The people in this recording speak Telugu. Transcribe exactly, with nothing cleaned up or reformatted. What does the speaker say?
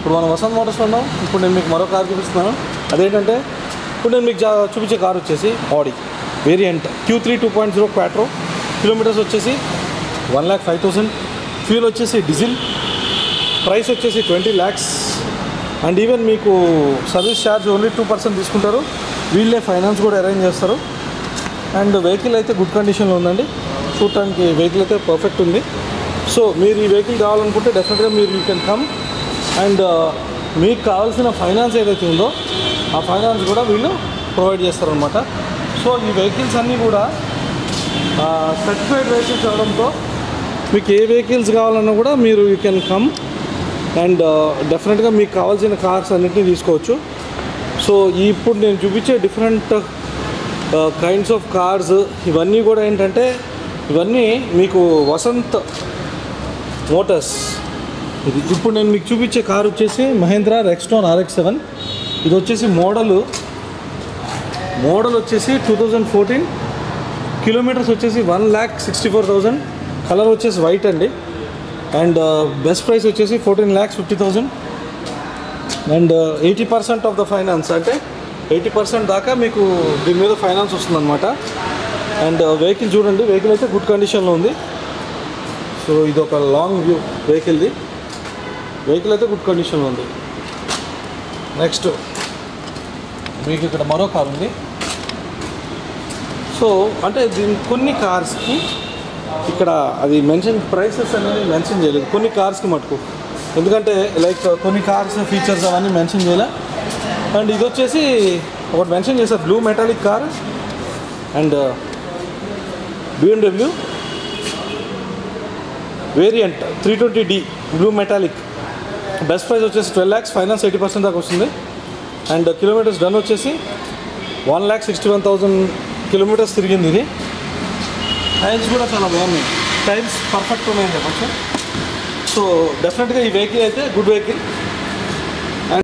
ఇప్పుడు మనం వసంత్ మోటార్స్ ఉన్నాం. ఇప్పుడు నేను మీకు మరో కార్ చూపిస్తున్నాను. అదేంటంటే ఇప్పుడు నేను మీకు చూపించే కార్ వచ్చేసి Audi variant Q three two point zero quattro. Kilometres వచ్చేసి one lakh five thousand. Fuel వచ్చేసి డీజిల్. ప్రైస్ వచ్చేసి ట్వంటీ ల్యాక్స్. అండ్ ఈవెన్ మీకు service charge only two percent తీసుకుంటారు. వీళ్ళే ఫైనాన్స్ కూడా అరేంజ్ చేస్తారు. అండ్ వెహికల్ అయితే గుడ్ కండిషన్లో ఉందండి. చూడటానికి వెహికల్ అయితే పర్ఫెక్ట్ ఉంది. సో మీరు ఈ వెహికల్ కావాలనుకుంటే డెఫినెట్గా మీరు యూ కెన్ కమ్. అండ్ మీకు కావాల్సిన ఫైనాన్స్ ఏదైతే ఉందో ఆ ఫైనాన్స్ కూడా వీళ్ళు ప్రొవైడ్ చేస్తారనమాట. సో ఈ వెహికల్స్ అన్నీ కూడా సర్టిఫైడ్ వెహికల్స్ అవడంతో మీకు ఏ వెహికల్స్ కావాలన్నా కూడా మీరు యూ కెన్ కమ్ అండ్ డెఫినెట్గా మీకు కావాల్సిన కార్స్ అన్నింటినీ తీసుకోవచ్చు. సో ఇప్పుడు నేను చూపించే డిఫరెంట్ కైండ్స్ ఆఫ్ కార్స్ ఇవన్నీ కూడా ఏంటంటే ఇవన్నీ మీకు వసంత్ మోటార్స్. ఇది ఇప్పుడు నేను మీకు చూపించే కార్ వచ్చేసి మహేంద్రా రెక్స్టాన్ ఆర్ఎక్స్ సెవెన్. ఇది వచ్చేసి మోడలు మోడల్ వచ్చేసి టూ థౌజండ్ ఫోర్టీన్. కిలోమీటర్స్ వచ్చేసి one lakh sixty four thousand. Colour వచ్చేసి వైట్ అండి. అండ్ బెస్ట్ ప్రైస్ వచ్చేసి fourteen lakhs fifty thousand. And eighty percent of the finance అంటే ఎయిటీ పర్సెంట్ దాకా మీకు దీని మీద ఫైనాన్స్ వస్తుందన్నమాట. అండ్ వెహికల్ చూడండి, వెహికల్ అయితే గుడ్ కండిషన్లో ఉంది. సో ఇది ఒక లాంగ్ వ్యూ వెహికల్ది. వెహికల్ అయితే గుడ్ కండిషన్లో ఉంది. నెక్స్ట్ మీకు ఇక్కడ మరో కార్ ఉంది. సో అంటే దీని కొన్ని కార్స్కి ఇక్కడ అది మెన్షన్ ప్రైసెస్ అనేది మెన్షన్ చేయలేదు కొన్ని కార్స్కి మటుకు. ఎందుకంటే లైక్ కొన్ని కార్స్ ఫీచర్స్ అవన్నీ మెన్షన్ చేయలే. అండ్ ఇది వచ్చేసి ఒకటి మెన్షన్ చేశారు, blue metallic car. And BMW variant three twenty D blue metallic. Best price వచ్చేసి twelve lakhs. Finance eighty percent దాకా వస్తుంది. అండ్ కిలోమీటర్స్ డన్ వచ్చేసి one lakh sixty one thousand kilometres తిరిగింది ఇది. టైర్స్ కూడా చాలా బాగున్నాయి. టైర్స్ పర్ఫెక్ట్ ఉన్నాయని చెప్పచ్చు. సో డెఫినెట్గా ఈ వెహికల్ అయితే గుడ్ వెహికల్.